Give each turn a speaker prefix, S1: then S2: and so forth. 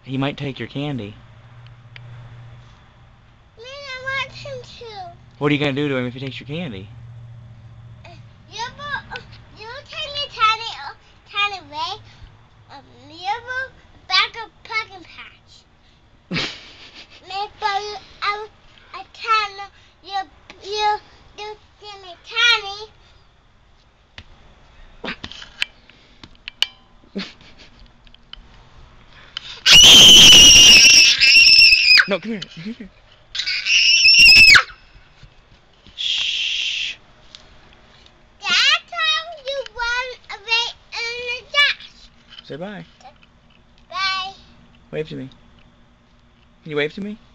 S1: He might take your candy.
S2: Man, I want him to.
S1: What are you gonna do to him if he takes your candy?
S2: You take me tiny way. You will back of pumpkin patch. Me for you, I tiny. You give me tiny.
S1: No, come here. Come here. Shh.
S2: That's how you run away in the dash.
S1: Say bye.
S2: Bye.
S1: Wave to me. Can you wave to me?